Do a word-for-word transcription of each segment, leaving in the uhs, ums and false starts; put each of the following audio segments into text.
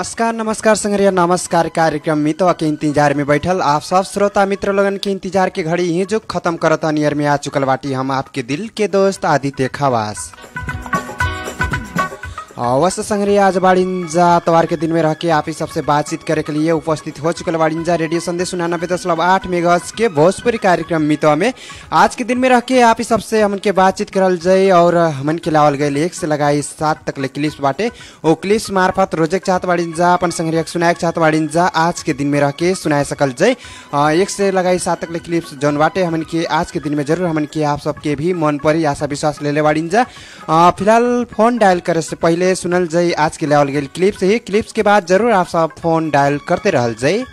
नमस्कार नमस्कार संगरिया नमस्कार। कार्यक्रम मितवा के इंतजार में बैठल आप सब श्रोता मित्र लोगन के इंतजार के घड़ी ही जो खत्म करता नियर में आ चुकल बाटी हम आपके दिल के दोस्त आदित्य खवास। अवश्य संगरिया आज बाड़िंजा तवार के दिन में रह के आप ही सबसे बातचीत करे के लिए उपस्थित हो चुकल बाड़िंजा रेडियो संदेश उनानबे दशमलव आठ मेगाहर्ट्ज के भोजपुरी कार्यक्रम मितवा में आज के दिन में रह के आप ही सबसे हमन के बातचीत करल जाए और हमन के लावल गए एक से लगाई सात तक ले क्लिप्स बाटे वो क्लिप्स मार्फत रोजेक चाहत बाड़िंजा अपन संगरिया सुनाए चाहत बाड़िंजा आज के दिन में रह के सुनाए सकल जाए एक से लगाई सात तक ले क्लिप्स जौन बाटे हमन के आज के दिन में जरूर हमन के आप सबके भी मन पर आशा विश्वास ले ले बाड़िंजा। फिलहाल फोन डायल करे से पहले सुनल जाए आज के लेवल गेल क्लिप से ही क्लिप्स के बाद जरूर आप सब फोन डायल करते रहल जाए।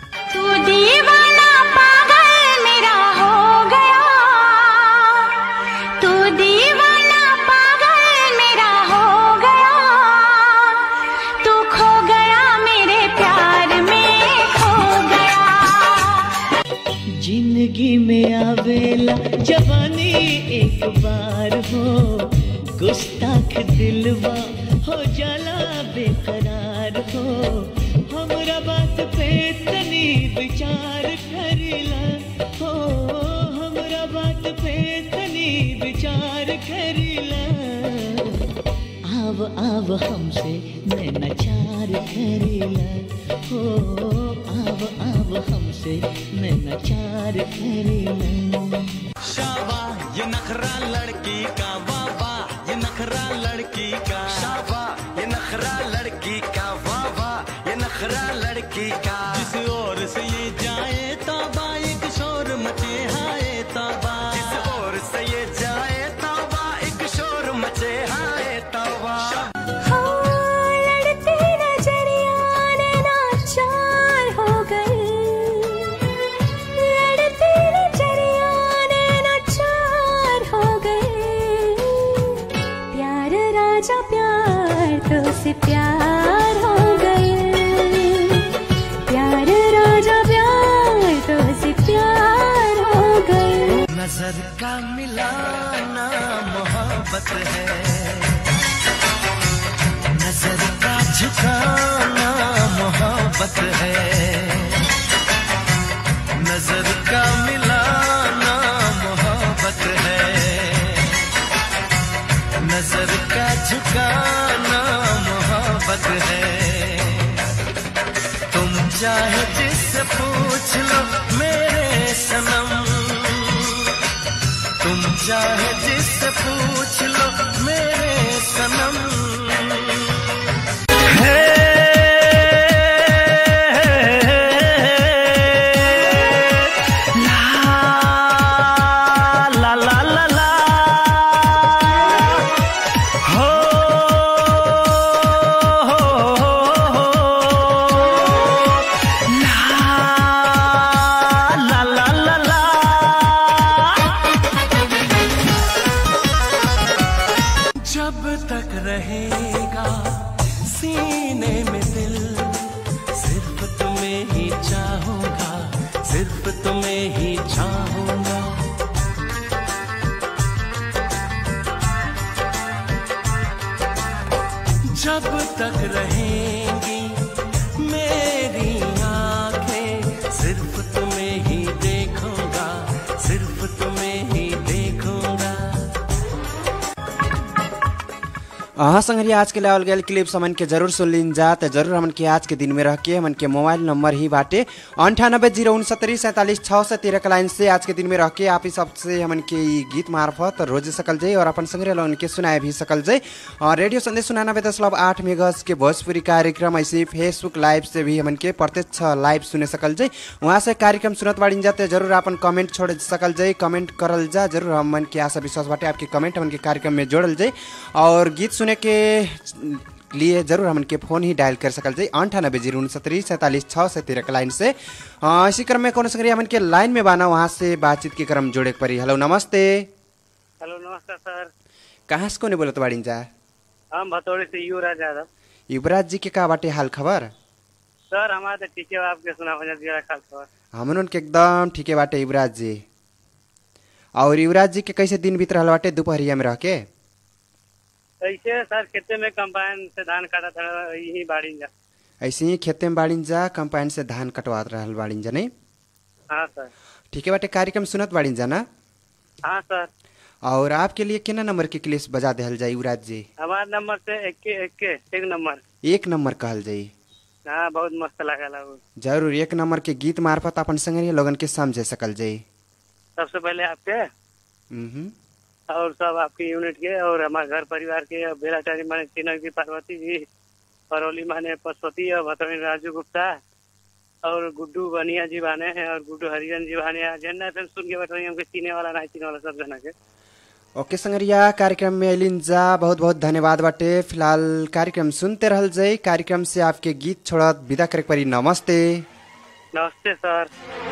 जिंदगी में आवेला जवानी एक बार हो गुस्ताख दिलवा हो जाला बेकरार हो हमरा बात पे तनी विचार करिला हो हमरा बात पे तनी विचार करिला आव आव हमसे नैनाचार करिला हो आव आव हमसे नैनाचार करिला। शाबा ये नखरा लड़की का वाह वाह ये नखरा लड़की का शाबा ये नखरा लड़की का वाह वाह ये नखरा लड़की का जिस ओर से ये जाए तौबा एक शोर मचे हाय तौबा जिस ओर से ये जाए तौबा एक शोर मचे हाय तौबा। से प्यार हो गए प्यार राजा प्यार तो से प्यार हो गए। नजर का मिलाना मोहब्बत है नजर का झुकाना मोहब्बत है नजर का मिलाना मोहब्बत है नजर का झुकाना मोहब्बत है। तुम चाहे जिससे पूछ लो मेरे सनम तुम चाहे जिससे पूछ लो मेरे सनम है रहेगा सीने में दिल सिर्फ तुम्हें ही चाहूंगा सिर्फ तुम्हें ही चाहूंगा। जब तक रहेंगी मेरी आंखें सिर्फ तुम्हें ही देखूंगा सिर्फ तुम्हें ही देखूंगा। हाँ संगरिया आज के लेवल गए क्लिप हमन के जरूर सुन लीन जा तो जरूर हमन के आज के दिन में रह के हमन के मोबाइल नंबर ही बाटे अंठानबे जीरो उनसत्तरी सैंतालीस छः सौ तेरह लाइन से आज के दिन में रह के आप ही सबसे हमन के गीत मार्फत रोज सकल जाए और अपन संगरिया लोगन के सुनाए भी सकल जाए। और रेडियो संदेश सुनानबे दशमलव आठ मेगाहर्ट्ज के भोजपुरी कार्यक्रम ऐसे फेसबुक लाइव से भी हमन के प्रत्यक्ष लाइव सुने सकल जाए वहाँ से कार्यक्रम सुनत बाड़िन जाते जरूर अपन कमेंट छोड़ सकल जाए कमेंट करल जा जरूर हमन के आशा विश्वास बाटे आपके कमेंट हमन के कार्यक्रम में जोड़ल जाए और गीत सुने के लिए जरूर हमन के फोन ही डायल कर सकल जाए अंठानबे जीरो उनसत्तरी सैंतालीस छः सौ तेरह लाइन से। हाँ इसी क्रम में कौन संगरिया हमन के लाइन में बाना वहाँ से बातचीत के क्रम जोड़े पड़ी। हेलो नमस्ते। हेलो नमस्कार सर। कहाँ से कोने बोलत बाड़िन जा? हम भतौड़ी से युवराज यादव। युवराज जी के का बाटे हाल खबर? सर हमारे तो ठीक है आपके सुना हाल खबर हमन के एकदम ठीक है बाटे युवराज जी। और युवराज जी के कैसे दिन बीत रहा बाटे दोपहरिया में रह के? कैसे सर खेते में कंबाइन से धान काटा था यही बाड़ी जा। ऐसे ही खेते में बाड़ीन जा कंपाइन से धान कटवा रहल बाड़ीन जा नहीं? हाँ सर। ठीक है बाटे कार्यक्रम सुनत बाड़ीन जा ना? हाँ सर। और आपके लिए कितना नंबर के क्लिप्स बजा देहल जाई युवराज जी? हमार नंबर से एक के एक के एक नंबर। एक नंबर कहल जाई। हाँ बहुत मस्त लगा वो। जरूर एक नंबर के गीत मार्फत अपन संगे लोगन के समझे सकल जाई। सबसे पहले आपके हम्म और सब आपकी यूनिट के और हमारे घर परिवार के और बेलाटारी माने चिनक जी, पार्वती जी, परौली माने पशुपति और भतरणी राजू गुप्ता और गुड्डू बनिया जी बाने हैं और गुड्डू हरिजन जी बाने हैं। जन्ना एफएम सुन के बैठ रही हमके चीने वाला नहीं चीने वाला सब जना के। ओके संगरिया कार्यक्रम में अलिन जा बहुत बहुत धन्यवाद बाटे। फिलहाल कार्यक्रम सुनते रहल जाई। कार्यक्रम से आपके गीत छोड़त विदा करे परी। नमस्ते। नमस्ते सर।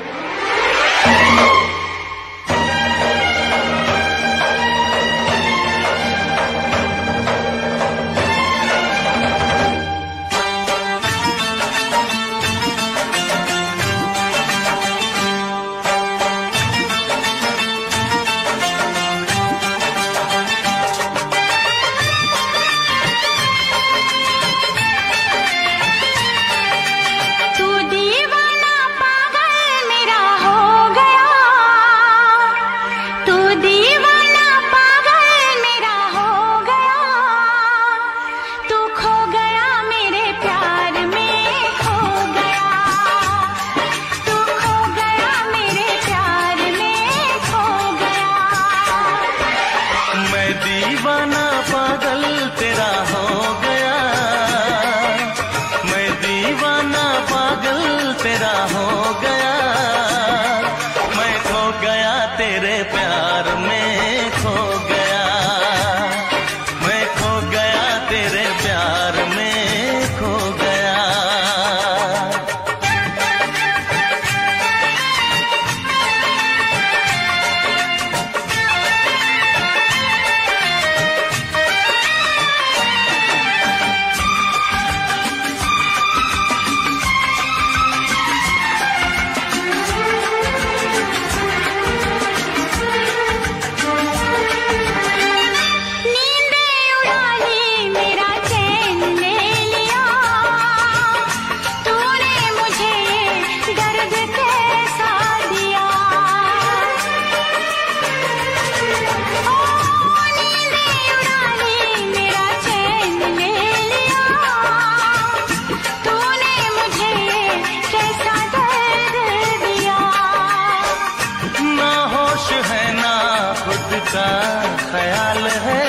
ख्याल है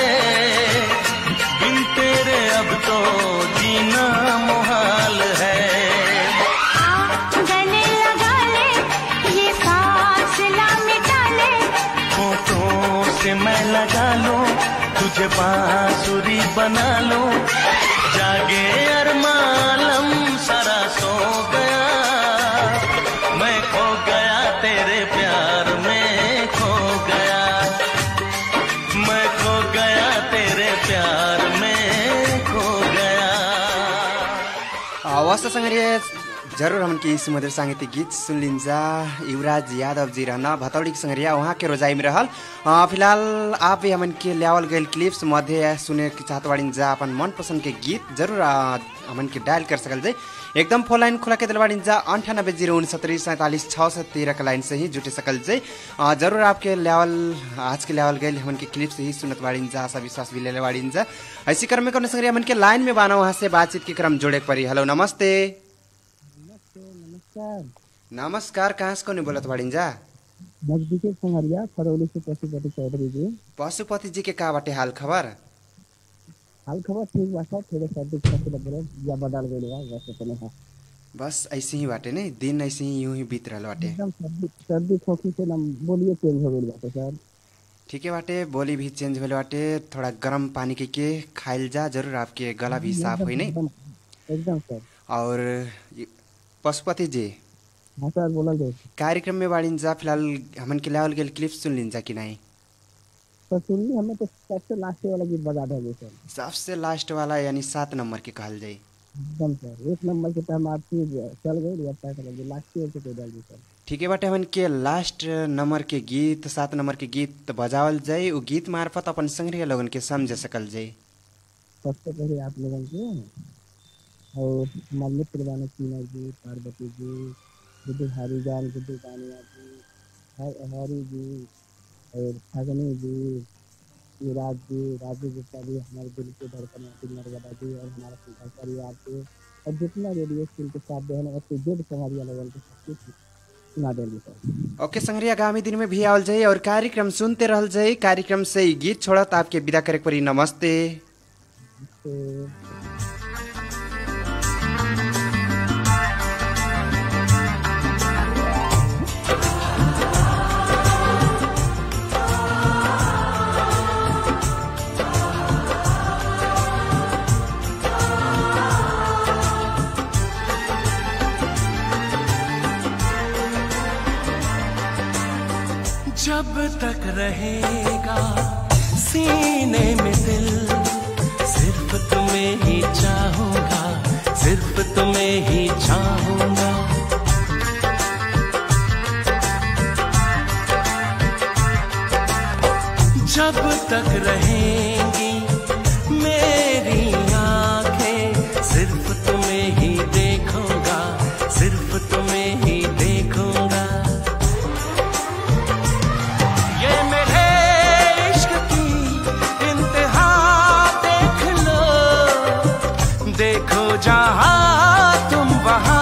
बिन तेरे अब तो जीना मुहाल है। गले लगा ले ये फासला मिटा ले, होठों से मैं लगा लूं तुझे बांसुरी बना लूं, जागे अरमालम सारा सो गया, मैं खो गया तेरे प्यार में खो गया, मैं खो गया तेरे प्यार में खो गया। आवाज संगे जरूर हम की सुमधुर सांगीतिक गीत सुन लिंजा युवराज यादव जी रहना भतौड़ी संगरिया वहाँ के रोजाई में रहल। फिलहाल आप भी हमन के लेवल गए क्लिप्स मध्य सुने के चाहत बाड़ी जा अपन मन पसंद के गीत जरूर हमन के डायल कर सकल जाए। एकदम फोन लाइन खुला के दिल बाड़ी जा अंठानब्बे जीरो उनसत्तरी सैंतालीस छः सौ तेरह का लाइन से ही जुटे सकल जाए। जरूर आपके लेवल आज के लेवल गए हमन के क्लिप से ही सुनत बाड़ी जा आशा विश्वास भी ले बाड़ी जा। ऐसी क्रम में करने संगरिया हमन के लाइन में बाना वहाँ से बातचीत के क्रम जोड़े पड़ी। हेलो नमस्ते। नमस्कार कहाँ से कौन बोलत बाड़ी जा? नजदीके संगरिया फरौली से पशुपति चौधरी जी। पशुपति जी के का बाटे हाल खबर? हाल खबर ठीक बाटे, थोड़े सर्दी खांसी लग रहे या बदल गइल बा वैसे तो नहीं। बस ऐसे ही बाटे नहीं, दिन ऐसे ही यूं ही बीत रहल बाटे। एकदम सर्दी सर्दी खोखी से ना बोलिए चेंज हो गइल बाटे सर। ठीक है बाटे, बोली भी चेंज भेल बाटे, थोड़ा गर्म पानी के के खाइल जा जरूर आपके गला भी साफ होई नहीं एकदम सर। और पशुपति जी हाँ सर बोला जाए कार्यक्रम में बाड़ी जा फिलहाल हमन के लेवल गेल क्लिप सुन लिन जा कि नहीं? तो सुनली हमें तो सबसे लास्ट वाला गीत बजा देंगे सर। सबसे लास्ट वाला यानी सात नंबर के कहल जाए। एकदम सर एक नंबर के टाइम आपकी चल गई या पता लगे लास्ट ईयर के डाल दी सर। ठीक है बाटे हमन के लास्ट नंबर के गीत सात नंबर के गीत बजावल जाए। वो गीत मार्फत अपन संग्रह लोगन के समझ सकल जाए। सबसे पहले आप लोगों के और हमारे मित्र बाने टीना जी, पार्वती जी, गुड्डू हरिजान, गुड्डू बानिया जी, हर- हरी जी और फगनी जी, युवराज जी, राजू गुप्ता जी, हमारे दिल के धड़कन अतुल नरवदा जी और हमारा पूरा परिवार के और जितना रेडियो स्कूल के साथ बहन और जेड संगरिया लेवल के सबके सुना देंगे सर। ओके संग्रिया आगामी दिन में भी आवल जाई और कार्यक्रम सुनते रहल जाई। कार्यक्रम से ही गीत छोड़त आपके विदा करे पड़ी। नमस्ते। तो जब तक रहेगा सीने में दिल, सिर्फ तुम्हें ही चाहूंगा, सिर्फ तुम्हें ही चाहूंगा। जब तक रहेंगी मेरी आंखें, सिर्फ तुम्हें ही देखूंगा, सिर्फ तुम्हें ही देखूंगा। ये मेरे इश्क की इंतहा देख लो, देखो जहां तुम वहां।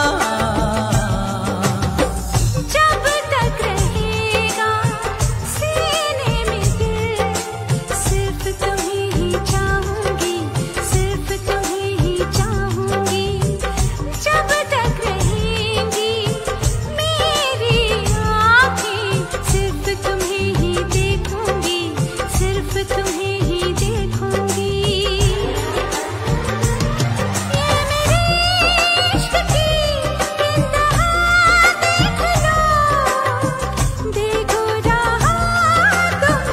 जब तक रहेगा सीने में दिल, सिर्फ तुम्हें ही चाहूंगी, सिर्फ तुम्हें ही चाहूंगी। जब तक रहेंगी मेरी आँखें, सिर्फ तुम्हें ही देखूंगी, सिर्फ तुम्हें ही देखूंगी। ये मेरे इश्क की इंतहा देख लो, देखो जहां तुम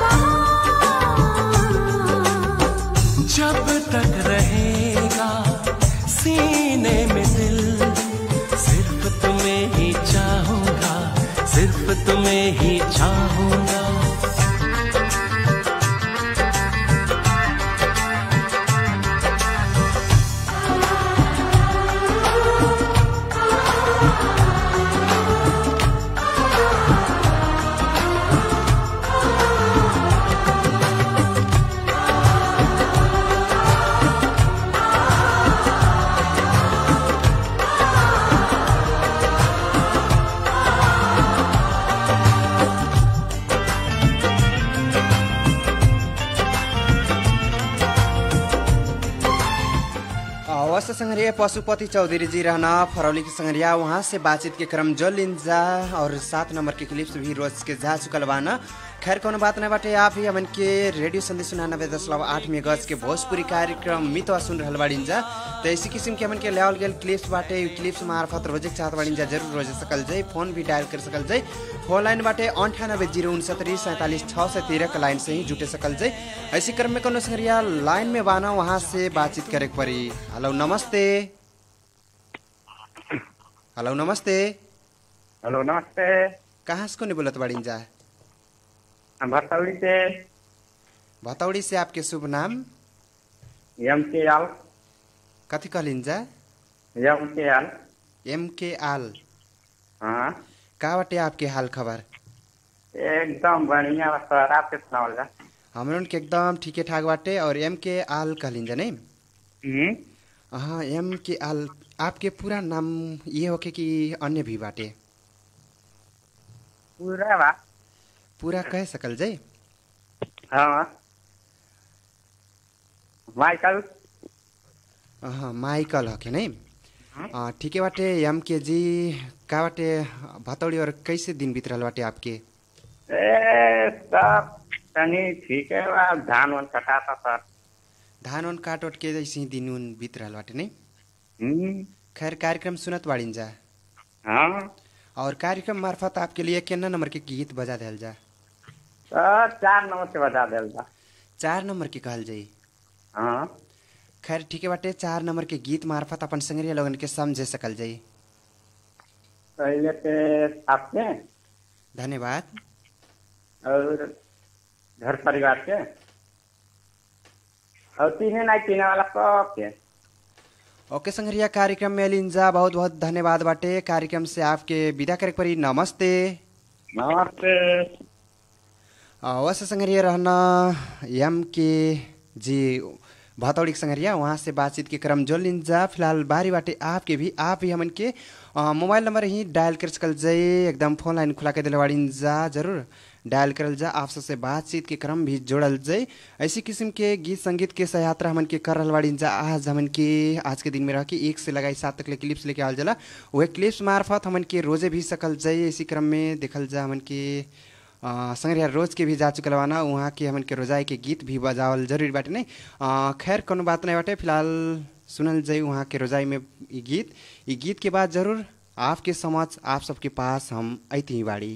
वहां। जब तक रहेगा सीने में दिल, सिर्फ तुम्हें ही चाहूंगा, सिर्फ तुम्हें ही चाहूंगा। अवश्य संग्रिया पशुपति चौधरी जी रहना फरौली के संग्रिया, वहाँ से बातचीत के क्रम जो लिंजा और सात नंबर के क्लिप्स भी रोज के जा चुकल बाना। खैर कोनो बात नहीं बाटे, आप ही हमन के रेडियो संदेश सुनानबे दशमलव आठ में गज के भोजपुरी कार्यक्रम मितवा सुन रहल बाड़ीन जा। तो इसी किस्म के हमन के लेवल गेल क्लिप्स बाटे, क्लिप्स मार्फत रोजे चाहत बाड़ीन जा, जरूर रोजे सकल जाई। फोन भी डायल कर सकल जाई। फोन लाइन बाटे अंठानबे जीरो उनसत्तरी सैंतालीस छः सौ तेरह का लाइन से ही जुटे सकल जाई। ऐसी क्रम में कोनो संग्रिया लाइन में बाना, वहाँ से बातचीत करे के पड़ी। हेलो नमस्ते। हेलो नमस्ते। हेलो नमस्ते। कहाँ से कोने बोलत बाड़ीन जा? हम भतौड़ी से। भतौड़ी से। आपके शुभ नाम? एम के आल। कथी कहलिन जा? एम के आल। एम के आल। हाँ। का बाटे आपके हाल खबर? एकदम बढ़िया बा सर, आपके सुनावल जा। हमरन के एकदम ठीके ठाक बाटे। और एम के आल कहलिन जा नहीं? हम्म। हाँ एम के आल। आपके पूरा नाम ये होके कि अन्य भी बाटे? पूरा बा। पूरा कह सकल जाई? हाँ। माइकल। हाँ माइकल हके नहीं? हाँ ठीके बाटे। एम के जी का बाटे भतौड़ी और कैसे दिन बीत रहल बाटे आपके? ए सब तनी ठीक है बा, धान वन कटाता सर। धान वन काट उट के जैसे ही दिन उन बीत रहल बाटे नहीं? हम्म। खैर कार्यक्रम सुनत बाड़ीन जा। हाँ। और कार्यक्रम मार्फत आपके लिए कितना नंबर के गीत बजा दिल जा? सर चार नंबर से बजा दिल जा। चार नंबर के कहल जाई? हाँ। खैर ठीक है बाटे। चार नंबर के गीत मार्फत अपन संगरिया लोगन के समझे सकल जाई। पहले पे आपके धन्यवाद। और घर परिवार के और तीने नहीं पीने वाला सबके। ओके संगरिया कार्यक्रम में लिंजा बहुत बहुत धन्यवाद बाटे कार्यक्रम से आपके विदा करे परी नमस्ते नमस्ते वैसे संगरिया रहना एम के जी भतौड़ी संगरिया वहाँ से बातचीत के क्रम जो लिंजा फिलहाल बारी बाटे आपके भी आप भी हमन के मोबाइल नंबर ही डायल कर सकल जाए एकदम फोन लाइन खुला के दिलवाड़ी जा जरूर डायल करल जा आप सबसे बातचीत के क्रम भी जोड़ल जाए ऐसी किस्म के गीत संगीत के सयात्रा हमन के कर रहल जा आज हमन के आज के दिन में रह के एक से लगाई सात तक ले क्लिप्स लेके आल जाला वह क्लिप्स मार्फत हमन के रोजे भी सकल जाए इसी क्रम में देखल जा हमन के संगरिया रोज के भी जा चुकल बाना वहाँ के हमन के रोजाई के गीत भी बजावल जरूरी बाटे नहीं खैर कोनो बात नहीं बाटे फिलहाल सुनल जाए वहाँ के रोजाई में ये गीत ये गीत के बाद जरूर आपके समझ आप सबके पास हम ऐती ही बाड़ी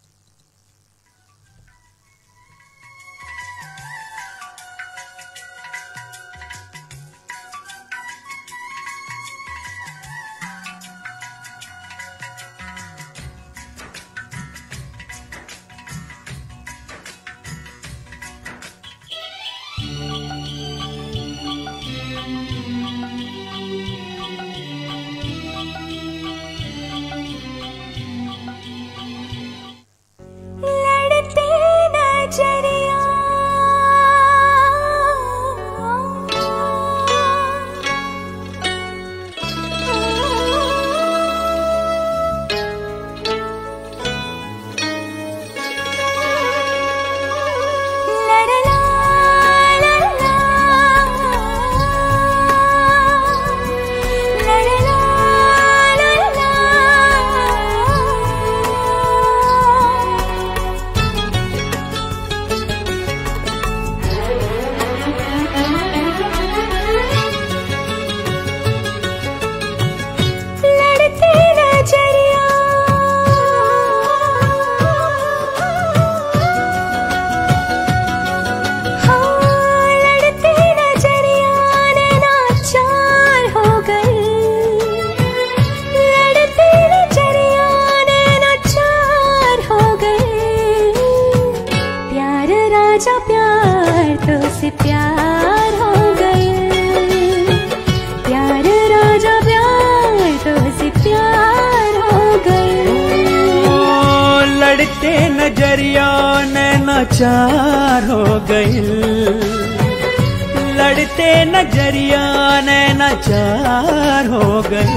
चार हो गई लड़ते नजरिया नैना चार हो गई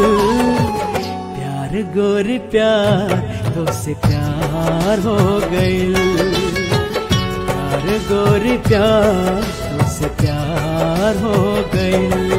प्यार गोरी प्यार तो से प्यार हो गई प्यार गोरी प्यार तो से प्यार हो गई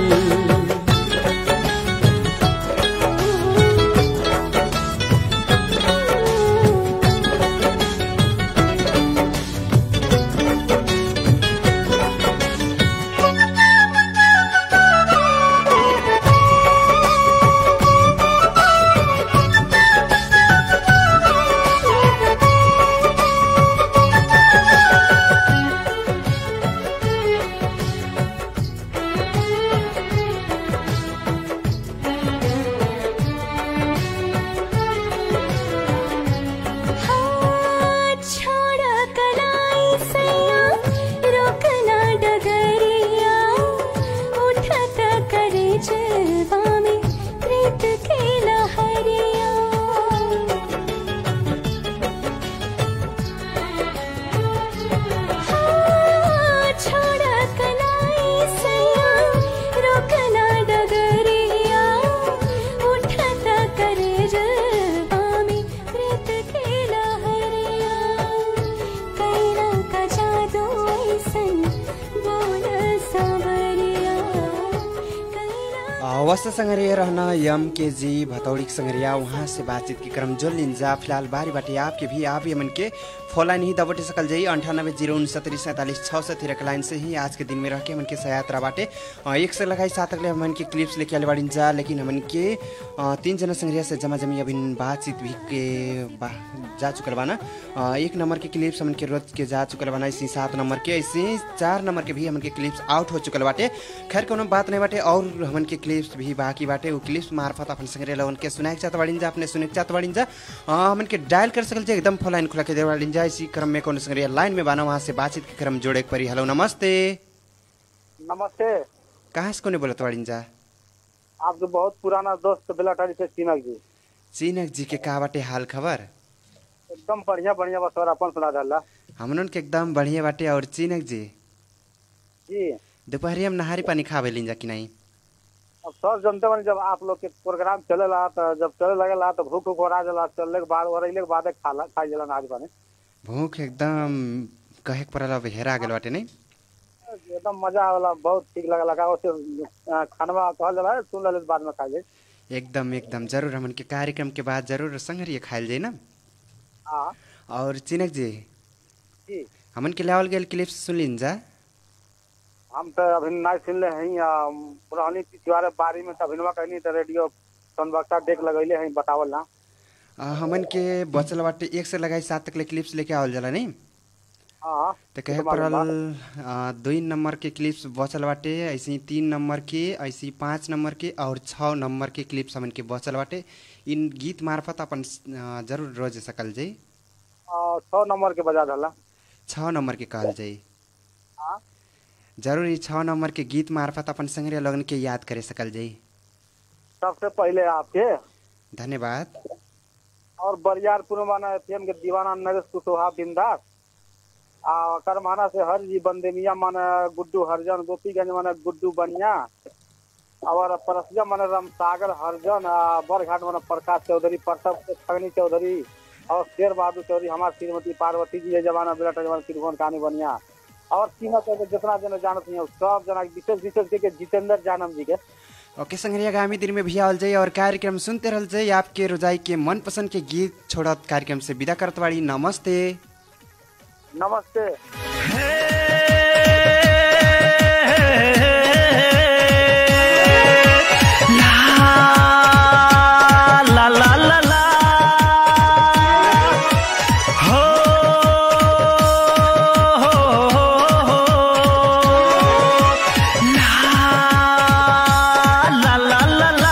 वस्त संगरिया रहना यम के जी भतौड़ी संगरिया वहाँ से बातचीत के क्रम जो लिंजा फिलहाल बारी बाटे आपके भी आप ये मन के फोन ही दबटे सकल जाइए अंठानब्बे जीरो उनसत्तरी सैंतालीस छः सौ तिरक लाइन से ही आज के दिन में रह के हमन के सयात्रा बाटे एक से लगाई सात अगले हमन के क्लिप्स लेके आले बाड़ी जा लेकिन हमन के तीन जना संगरिया से जमा जमी अभी बातचीत भी के बा, जा चुकल बाना एक नंबर के क्लिप्स हमन के रोज के जा चुकल बाना ऐसे सात नंबर के ऐसे चार नंबर के भी हमन के क्लिप्स आउट हो चुकल बाटे खैर कोनो बात नहीं बाटे और हमन के क्लिप्स भी बाकी बाटे वो क्लिप्स मार्फत अपन संगरिया लोगन के सुनाए चाहत बाड़ी जा अपने सुने चाहत बाड़ी जा हमन के डायल कर सकल जा एकदम फोन लाइन खुला के दे बाड़ी जा इसी क्रम में कौन संगरिया लाइन में बाना वहाँ से बातचीत के क्रम जोड़े परी हेलो नमस्ते नमस्ते कहाँ से कोने बोलत बाड़ी जा आपके बहुत पुराना दोस्त बेलाटारी से चिनक जी। चिनक जी के का बाटे हाल खबर? एकदम बढ़िया बढ़िया बस और अपन सुना डाला। हमनन के एकदम बढ़िया बाटे। और चिनक जी जी दोपहरिया में नहारी पानी खावे लीन जा कि नहीं? अब सब जनते बनी जब आप लोग के प्रोग्राम चलेला तो जब चले लगेला तो भूख उख हो जाला, चलने के बाद और के बाद खाला खाई जाला नाच पानी। भूख एकदम कहे के पड़ला हेरा गेल बाटे नहीं? एकदम मजा आवेला, बहुत ठीक लगा लगा ओसे खानवा कहल जाला सुन ले बाद में खा जाए। एकदम एकदम जरूर हमन के कार्यक्रम के बाद जरूर संगरिया खाइल जाए ना। हाँ और चिनक जी जी हमन के लावल गेल क्लिप सुन लीन जा। हम तो अभी नहीं सुन ले हैं पुरानी पिछवारे बारी में अभिनवा कहनी तो रेडियो संवक्ता देख लगैले हैं बतावल ना। आ, हमन के बचल बाटे एक से लगाई सात तक ले क्लिप्स लेके आवल जाला नहीं? हाँ तो कहे पड़ल दुई नंबर के क्लिप्स बचल बाटे, ऐसे तीन नंबर के, ऐसे पाँच नंबर के और छः नंबर के क्लिप्स हमन के बचल बाटे। इन गीत मार्फत अपन जरूर रोज सकल जाई। छः नंबर के बजा डाला छः नंबर के कहल जाई। हाँ जरूर ये छः नंबर के गीत मार्फत अपन संगरिया लगन के याद करे सकल जाई। सबसे पहले आपके धन्यवाद। और बरियारपुर माना एफएम के दीवाना नरेश कुशवाहा बिंदास आ कर माना से हर जी बंदेमिया माना गुड्डू हरजन, गोपीगंज माना गुड्डू बनिया और परसिया माना रामसागर हरजन, बरघाट माना प्रकाश चौधरी, प्रताप छगनी चौधरी और शेर बहादुर चौधरी, हमारे श्रीमती पार्वती जी है जमाना बेटा जमाना त्रिभुवन कहानी बनिया और तीनों जितना जना जानत नहीं सब जना विशेष विशेष के जितेंद्र जानम जी के। ओके संगरिया आगामी दिन में भी आवल जाए और कार्यक्रम सुनते रहल जाए। आपके रोजाई के मनपसंद के गीत छोड़त कार्यक्रम से विदा करत बाड़ी। नमस्ते नमस्ते। ला ला ला ला हो ला ला ला ला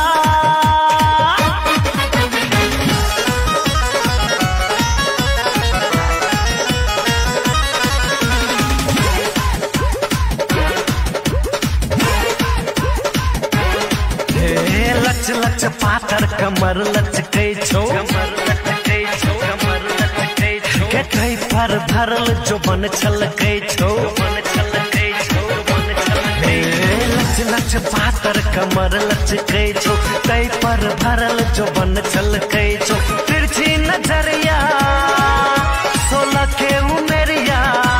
लच लच पातर कमर लचकै छौ, कमर लचकै छौ, कमर लचकै छौ, कठै पर भरल जो बन छलकै छौ, बन छलकै छौ, बन छलकै। लच लच पातर कमर लचकै छौ, कै पर भरल जो बन छलकै छौ, तिरछी नजरिया सोलह के उमेरिया,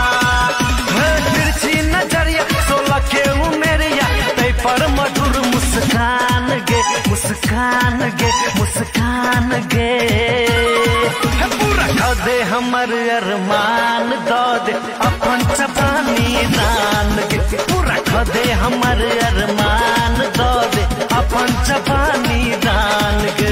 तिरछी नजरिया सोलह के उमेरिया, तै पर मधुर मुस्कान गे, मुस्कान गे, मुस्कान गे, पूरा खो दे हमर अरमान दो दे अपन जवानी दान गे, पूरा खो दे हमर अरमान दो दे अपन जवानी दान गे।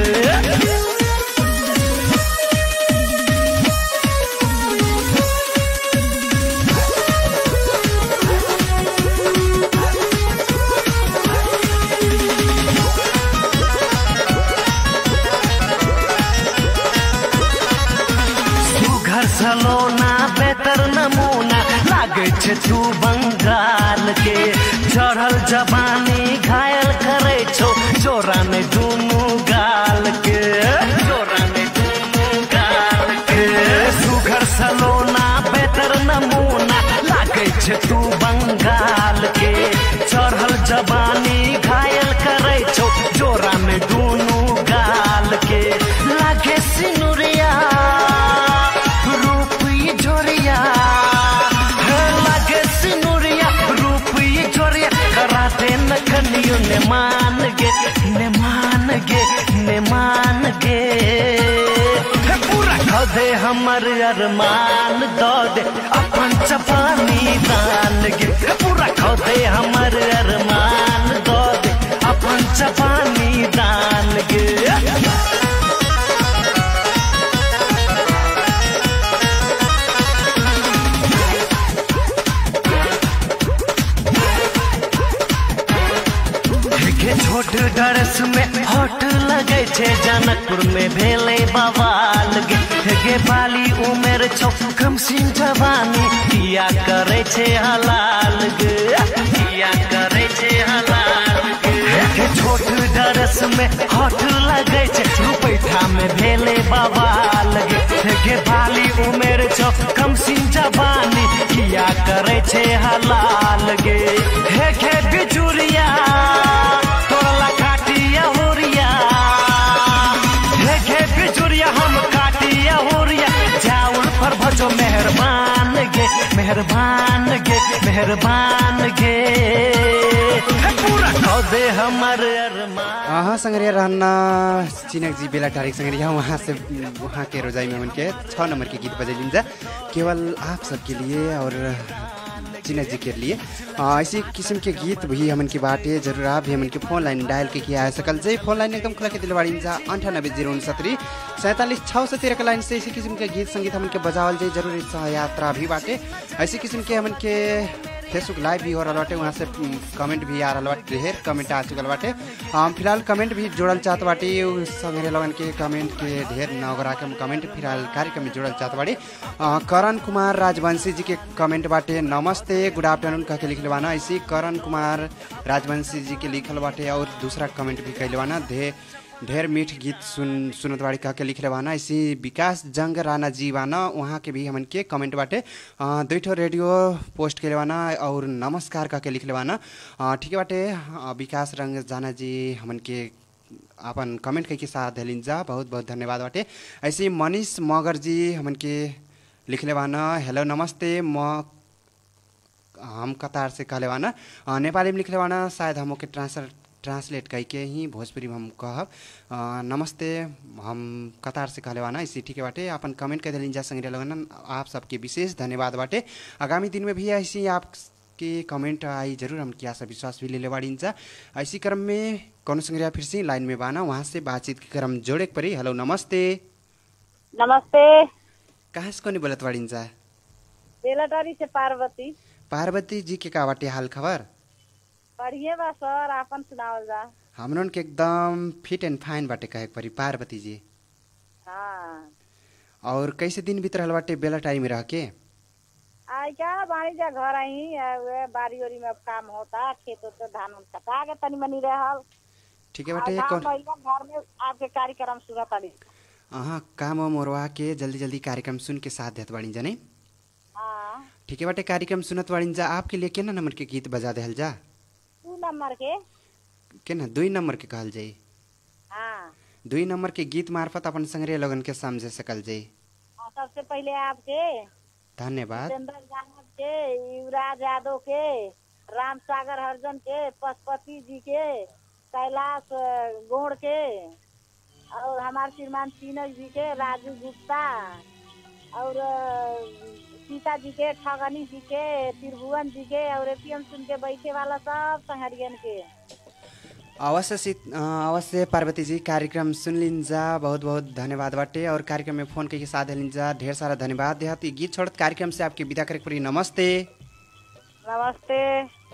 सलोना बेहतर नमूना लागे छे तू बंगाल के, चढ़ल जवानी घायल करे छो जोरा में दुनू गाल के, जोरा में दुनू गाल के। सुघर सलोना बेहतर नमूना लागे छे तू बंगाल के, चढ़ल जवानी घायल करे छो जोरा में दुनू गाल के। लागे सिनुरिया कनियो ने मान गे, ने मान गे, ने मान गे, पूरा खो दे हमर अरमान दो दे अपन जवानी दान गे, पूरा खो दे हमर अरमान दो दे अपन जवानी दान गे। छोट ड्रेस में हॉट लगे छे, जनकपुर में भेले बवाल गे, गे बाली उमेर छो कम सिंह जवानी किया करे छे हलाल गे, किया करे छे हलाल गे। छोट ड्रेस में होठ लगे छे रुपैठा में भेले बाबा लगे गे बाली उमेर छो कम सिन जवानी किया करे छे हलाल गे हे गे बिजुरिया तोला काटिया होरिया हे गे बिजुरिया हम काटिया होरिया जाउल पर भजो मेहरबान गे मेहरबान गे मेहरबान गे पूरा कह दे हमर अरमान। हाँ संगरिया रहना चिनक जी बेला तारीख संगरिया वहाँ से वहाँ के रोजाई में उनके छः नंबर के गीत बजे लिंजा केवल आप सबके लिए और चिनक जी के लिए इसी किस्म के गीत भी हमन की बातें जरूर आप भी हमन के फोन लाइन डायल के किया है सकल से फोन लाइन एकदम खुला के दिलवाड़ी जा अंठानबे जीरो उनसतरी सैंतालीस छः सौ तेरह के लाइन से इसी किस्म के गीत संगीत हमन के बजावल जाए जरूर इस यात्रा भी बाटे ऐसी किस्म के हमन के फेसबुक लाइव भी हो रहा बाटे वहाँ से कमेंट भी आ रहा बाटे ढेर कमेंट आ चुकल बाटे हम फिलहाल कमेंट भी जोड़ल चाहत बाटे संगे लगन के कमेंट के ढेर नगरा के कमेंट फिलहाल कार्यक्रम में जोड़ल चाहत बाटे करण कुमार राजवंशी जी के कमेंट बाटे नमस्ते गुड आफ्टरनून कह के लिखल बाना इसी करण कुमार राजवंशी जी के लिखल बाटे और दूसरा कमेंट भी कैले बाना ढेर ढेर मीठ गीत सुन सुनत बाड़ी कह के लिख बाना इसी विकास जंग राणा जी बाना वहाँ के भी हमन के कमेंट बाटे दुईठो रेडियो पोस्ट के बाना और नमस्कार कह के लिख बाना ठीक है बाटे विकास रंग जाना जी हमन के अपन कमेंट के साथ दिलिन जा बहुत बहुत धन्यवाद बाटे ऐसे मनीष मगर जी हमन के लिखले बाना हेलो नमस्ते म हम कतार से कहले बाना नेपाली में लिखले बाना शायद हम के ट्रांसफर ट्रांसलेट करके ही भोजपुरी में हम कहब नमस्ते हम कतार से कहले बाना इसी ठीक है बाटे अपन कमेंट कर दिलिन जा संगे लगन आप सबके विशेष धन्यवाद बाटे आगामी दिन में भी ऐसी आपके कमेंट आई जरूर हम क्या सब विश्वास भी ले ले बाड़ी जा ऐसी क्रम में कौन संग्रह फिर से लाइन में बाना वहाँ से बातचीत के क्रम जोड़े के पड़ी हेलो नमस्ते नमस्ते कहाँ से कौन बोलत बाड़ी जा बेलाटारी से पार्वती पार्वती जी के का बाटे हाल खबर बढ़िया बा सर आपन सुनावल जा हमनन के एकदम फिट एंड फाइन बाटे कहे परी पार्वती जी हाँ और कैसे दिन बीत रहल बाटे बेलाटारी में रह के आई क्या बाड़ी जा घर आई वे बारी ओरी में अब काम होता खेत तो धान कटा के तनी मनी रहल ठीक है बाटे कौन घर में आपके कार्यक्रम सुना पड़ी हाँ काम मोरवा के जल्दी जल्दी कार्यक्रम सुन के साथ देत बाड़ी जाने हाँ ठीक है बाटे कार्यक्रम सुनत बाड़ी जा आपके लिए केना नंबर के गीत बजा देहल जा दू नंबर के केना दुई नंबर के कहल जाई हाँ दुई नंबर के गीत मार्फत अपन संग्रह लगन के समझे सकल जाई सबसे पहले आपके धन्यवाद चंद्र यादव के युवराज यादव के राम सागर हरिजन के पशुपति जी के कैलाश गोड़ के और हमारे श्रीमान सीनक जी के राजू गुप्ता और सीता जी के ठगनी जी के त्रिभुवन जी के और एपीएम सुन के बैठे वाला सब संगरियन के अवश्य अवश्य पार्वती जी कार्यक्रम सुन लिंजा बहुत बहुत धन्यवाद बाटे और कार्यक्रम में फोन के साथ लिंजा ढेर सारा धन्यवाद देहाती गीत छोड़त कार्यक्रम से आपकी विदा करे पड़ी नमस्ते नमस्ते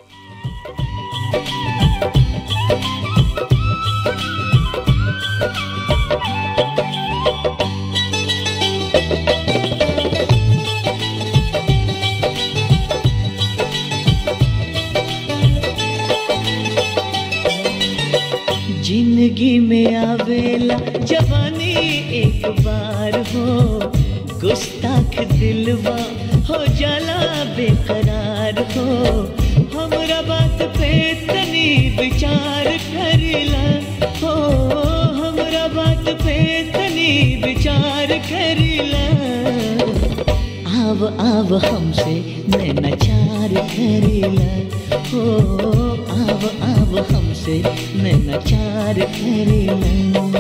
जिंदगी में आवेला जवानी एक बार हो गुस्ताख दिलवा हो जाला बेकरार हो हमरा बात पे तनी विचार करिला हो हमरा बात पे तनी विचार करिला आव आव हमसे नैनाचार करिला हो आव आव हमसे नैनाचार करिला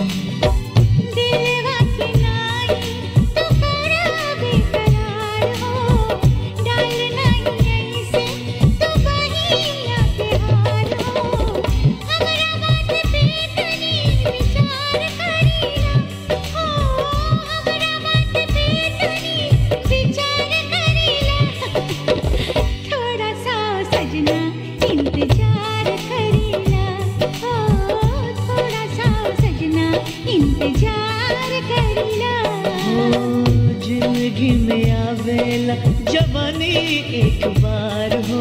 जिंदगी में आवेला जवानी एक बार हो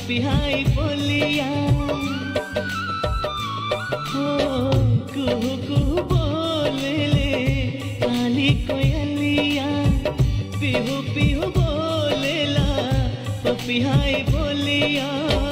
पपिहाई बोलिया हो कुहू कुहू बोले ले काली कोयलिया पिहू पिहू बोलेला पपिहाई बोलिया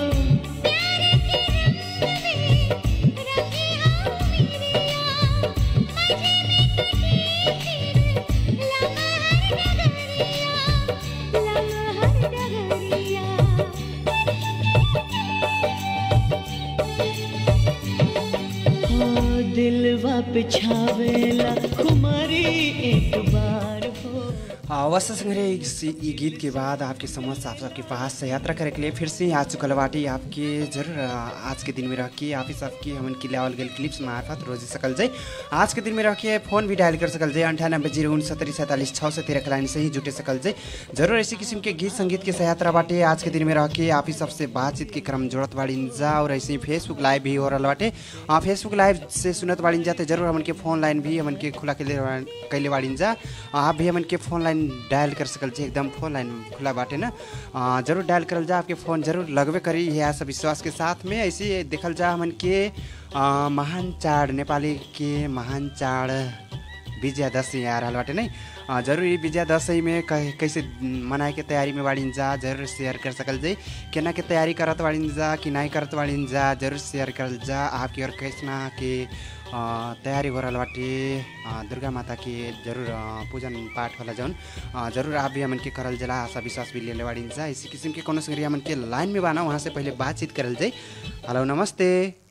दिलवा पे छावेला खुमारी एक बार हो। अवश्य संग्रह ये गीत के बाद आपके समझ आप सबके पास से यात्रा करे के लिए फिर से आज चुकल बाटी आपके जरूर आज के दिन में रह के आप ही सबके हमन की लेवल गल क्लिप्स मार्फत रोजी सकल जाए। आज के दिन में रह के फ़ोन भी डायल कर सकल जाए अंठानब्बे जीरो उनसत्तरी सैंतालीस छः सौ तेरह लाइन से ही जुटे सकल जाए। जरूर ऐसी किस्म के गीत संगीत के यात्रा बाटे आज के दिन में रह के आप ही सबसे बातचीत के क्रम जोड़त बाड़ी जा और ऐसे ही फेसबुक लाइव भी हो रहा बाटे। फेसबुक लाइव से सुनत बाड़ी जा तो जरूर हमन के फ़ोन लाइन भी हमन के खुला कैले बाड़ी जा। आप भी हमन के फ़ोन लाइन डायल कर सकल जी एकदम फोन लाइन खुला बाटे ना जरूर डायल करल जा आपके फ़ोन जरूर लगवे करी यह सब विश्वास के साथ में। ऐसे देखल जा हमन के आ, महान चाड़ नेपाली के महान चाड़ विजयादशमी आ रहा बाटे नहीं जरूर ये विजयादशमी में कैसे मनाए के तैयारी में बाड़ी जा जरूर शेयर कर सकल जाए केना के तैयारी करत बाड़ी जा कि नहीं करत बाड़ी जा जरूर शेयर करल जा आपकी और कैसना के तैयारी हो रहा बाटे दुर्गा माता के जरूर पूजन पाठ वाला जौन जरूर आप भी हमन के करल जला आशा विश्वास भी ले बाड़ी जा। इसी किस्म के कोनो संगरिया हमन के लाइन में बाना वहाँ से पहले बातचीत करल जाए। हेलो नमस्ते।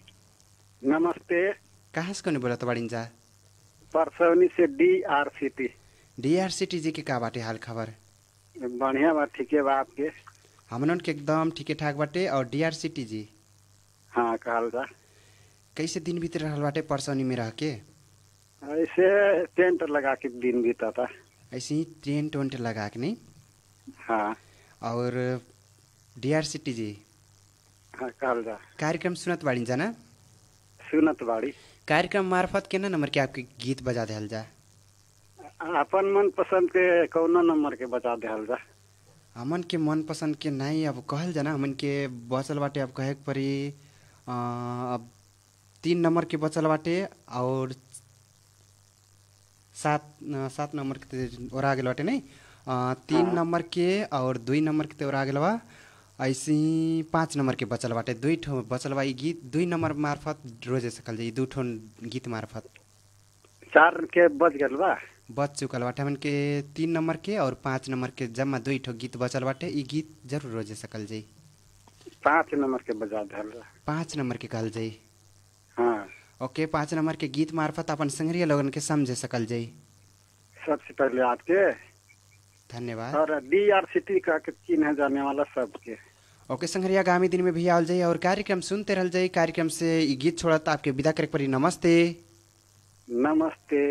नमस्ते। कहाँ से कौन बोलत बाड़ी जा? परसौनी से D R city. D R city ji के का बाटे हाल खबर? बढ़िया बा ठीके बा आपके? हमन के एकदम ठीके ठाक बाटे। और डी आर सिटी जी हाँ कहल जा कैसे दिन बीत रहा बाटे परसौनी में रह के? ऐसे टेंट लगा के दिन बीता था। ऐसे ही टेंट वेंट लगा के नहीं? हाँ। और डी आर सिटी जी हाँ कहल जा कार्यक्रम सुनत बाड़ी जा ना? सुनत बाड़ी। कार्यक्रम मार्फत केना नंबर के आपके गीत बजा देहल जा? अपन मन पसंद के कौनो नंबर के बजा देहल जा। हमन के मन पसंद के नहीं अब कहल जा ना हमन के बचल बाटे अब कहे के पड़ी अब तीन नंबर के बचल बाटे और सात सात नंबर के ओरा गेल बाटे नहीं तीन हाँ। नंबर के और दुई नंबर के ओरा गेल बा। ऐसे ही पाँच नंबर के बचल बाटे दुई ठो बचल बा। गीत दुई नंबर मार्फत रोजे सकल जाई दू ठो गीत मार्फत चार के बच गल बा बच चुकल बाटे हमन के तीन नंबर के और पाँच नंबर के जम्मा दुई ठो गीत बचल बाटे। ई गीत जरूर रोजे सकल जाई। पाँच नंबर के बजा देहल जा। पाँच नंबर के कहल जाई। हाँ ओके पाँच नंबर के गीत मार्फत अपन संगरिया लोगन के समझे सकल जाई। सबसे पहले आपके धन्यवाद। और डी आर सिटी का चिन्ह जाने वाला सबके ओके संगरिया आगामी दिन में भी आल जाए और कार्यक्रम सुनते रह जाए। कार्यक्रम से ई गीत छोड़त आपके विदा करे पड़ी। नमस्ते। नमस्ते।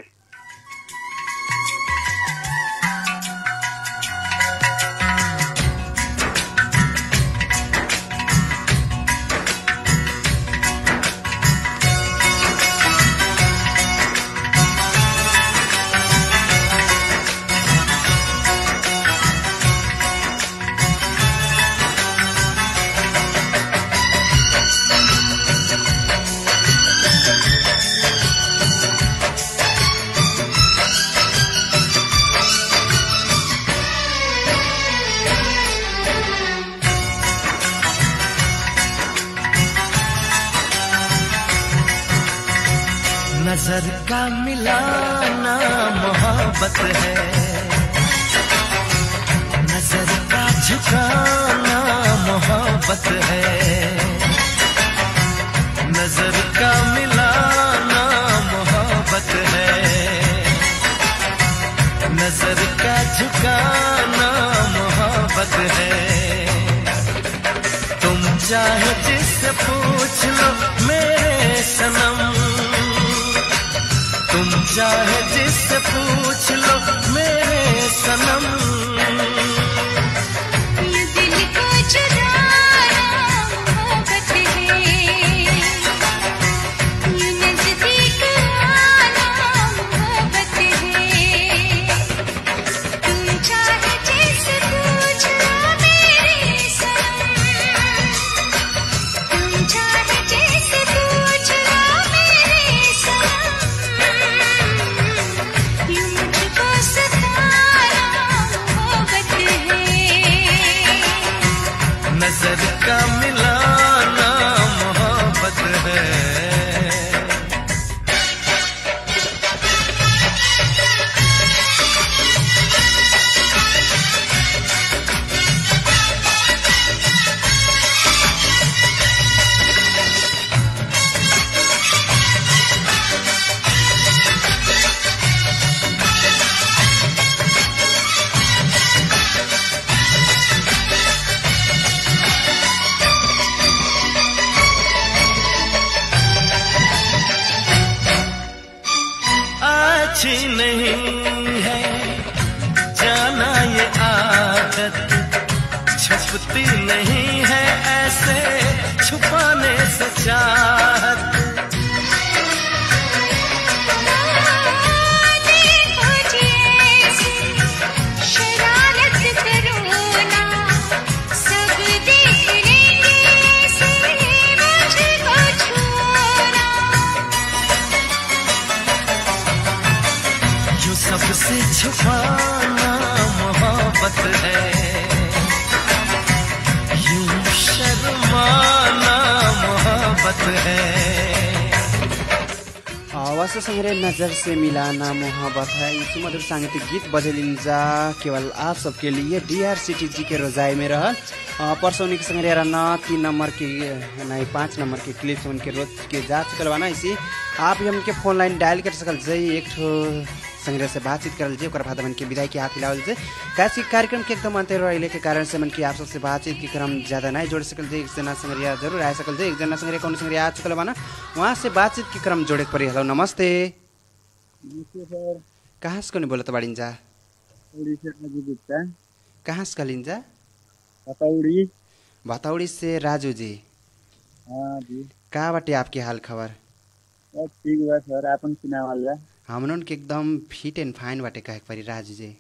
नजर का मिलाना मोहब्बत है, नजर का झुकाना मोहब्बत है, नजर का मिलाना मोहब्बत है, नजर का झुकाना मोहब्बत है। तुम चाहे जिससे पूछ लो मेरे सनम, तुम चाहे जिससे पूछ लो मेरे सनम, ये दिल को चुराना मोहब्बत है, ये नजदीक आना मोहब्बत है। तुम चाहे जिससे पूछ लो मेरे सनम, नजर का मिलाना मोहब्बत है। अच्छी नहीं है जाना ये आदत, छुपती नहीं है ऐसे छुपाने से चाहत। सबसे छुपाना मोहब्बत है, यूं शर्माना मोहब्बत है। आवाज संग्रह नजर से मिलाना मोहब्बत है। इस मधुर सांगीतिक गीत बजलिंजा केवल आप सबके लिए डीआरसीटी जी के रोजाई में रहल परसौनी के संग्रह रहना तीन नंबर की नहीं पाँच नंबर के क्लिप्स उनके रोज के जा चुकल बाना। इसी आप भी हमके फोन लाइन डायल कर सकल जई एक ठो संग्रह से बातचीत करल जे ओकर बाद मन के विदाई के हाथ हिलावल जे कैसी कार्यक्रम के एकदम अंतर रहले के कारण से मन की आप सबसे बातचीत के क्रम ज्यादा नहीं जोड़ सकल जे। एक जना संग्रह जरूर आ सकल जे, एक जना संग्रह कौन संग्रह आ चुकल बाना वहाँ से बातचीत के क्रम जोड़े पड़ी। हेलो नमस्ते सर, कहाँ से कोनी बोलत बाड़ीन जा? कहाँ से कलिन जा? भतौड़ी। भतौड़ी से राजू जी। हाँ जी। का बाटे आपके हाल खबर? सब ठीक बा सर, आपन सुनावल बा? हमनन के एकदम फिट एंड फाइन बाटे कहे परी राजू जी।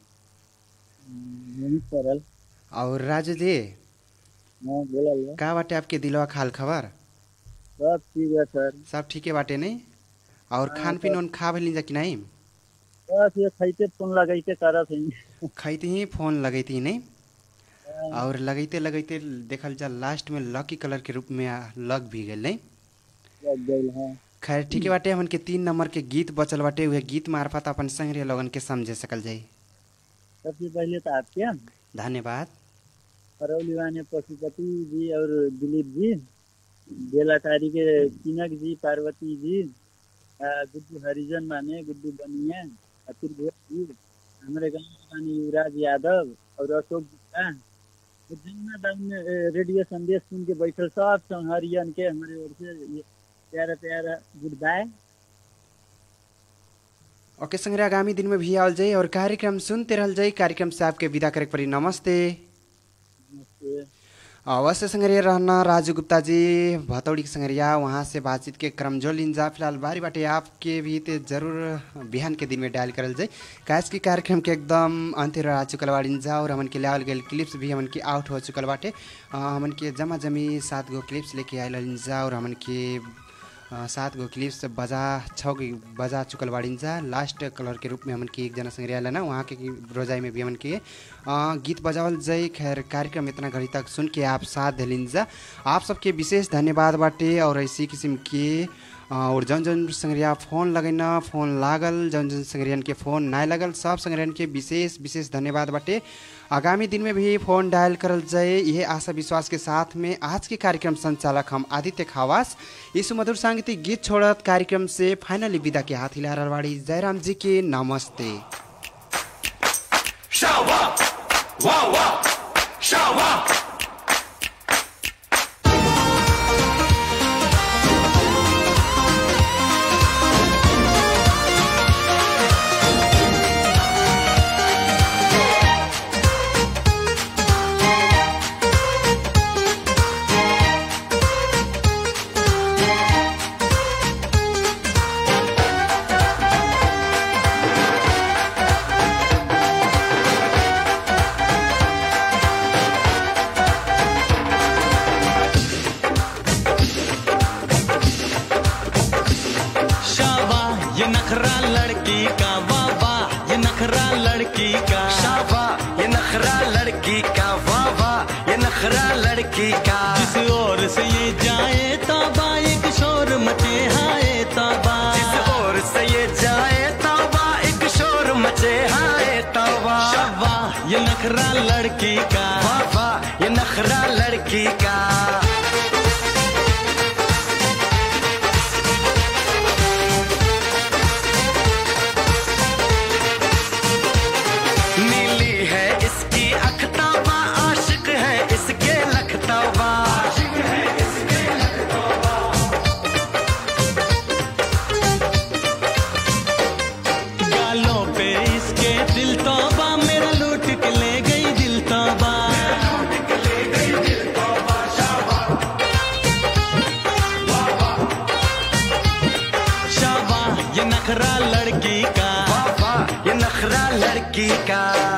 सरल। और राजू जी हाँ बोलल बा। का बाटे आपके दिलवा हाल खबर? सब ठीक बा सर। सब ठीक है बाटे नहीं? और खान पीन उन खा भलिन जा कि नहीं? बस ये खैते फोन लगाइते करत हई। खैते ही फोन लगैती नहीं? और लगैते लगैते देखल जा लास्ट में लकी कलर के रूप में लग भी गए नहीं? लग गइल हां। खैर ठीक है बाटे, हमन के तीन नंबर के गीत बचल बाटे, वह गीत मार्फत अपन संग्रह लोगन के समझे सकल जाई। सबसे पहले तो आपके धन्यवाद। करौली वाने पशुपति जी और दिलीप जी, बेलाटारी के चिनक जी, पार्वती जी, गुड्डू हरिजन माने, गुड्डू बनिया, अतुल जी, हमारे गाँव माने युवराज यादव और अशोक गुप्ता, जितना दाम रेडियो संदेश सुन के बैठल सब संहरियन के हमारे ओर से प्यारा प्यारा गुड बाय। ओके संग्रह आगामी दिन में भी आवल जाए और कार्यक्रम सुनते रहल जाए। कार्यक्रम से आपके विदा करे पड़ी। नमस्ते। नमस्ते। अवश्य संग्रह रहना राजू गुप्ता जी भतौड़ी के संग्रह, वहाँ से बातचीत के क्रम जो लिंजा फिलहाल बारी बाटे आपके भी ते जरूर बिहान के दिन में डायल करल जाए। कैस की कार्यक्रम के एकदम अंतर आ चुकल बाड़िंजा और हमन के लावल गए क्लिप्स भी हमन के आउट हो चुकल बाटे। हमन के जमा जमी सात गो क्लिप्स लेके आयल लिंजा और हमन के सात गो क्लिप्स बजा छः गो बजा चुकल बाड़िंजा। लास्ट कलर के रूप में हमन की एक जना संग्रह आयल ना वहाँ के रोजाई में भी हमन के गीत बजावल जाए। खैर कार्यक्रम इतना घड़ी तक सुन के आप साथ दिलिंजा, आप सबके विशेष धन्यवाद बाटे। और ऐसी किस्म के और जौन जौन संग्रह फोन लगैना फोन लागल, जौन जौन संग्रहन के फोन ना लगल, सब संग्रहन के विशेष विशेष धन्यवाद बाटे। आगामी दिन में भी फोन डायल करल जाए, यह आशा विश्वास के साथ में आज के कार्यक्रम संचालक हम आदित्य खावास इस मधुर सांगीतिक गीत छोड़त कार्यक्रम से फाइनली विदा के हाथ हिला रवाड़ी जयराम जी के नमस्ते। शावा वाह वाह शावा लड़की लड़की का। जिस ओर से ये जाए तौबा एक शोर मचे हाय तौबा। जिस ओर से ये जाए तौबा एक शोर मचे हाय तौबा। शाबाश ये नखरा लड़की का, वाह वाह ये नखरा लड़की का। नखरा लड़की का, वाह वाह ये नखरा लड़की का।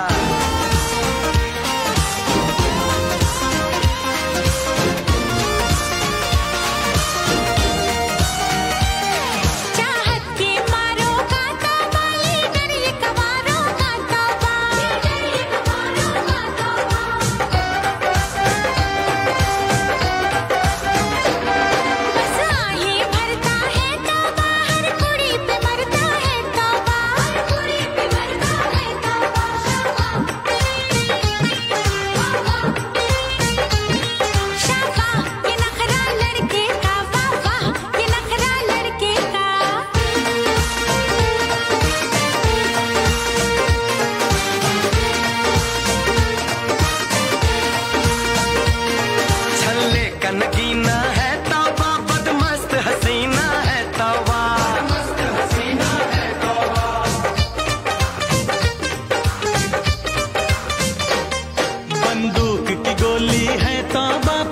नगीना है तौबा बदमस्त हसीना है तौबा। बंदूक की गोली है तौबा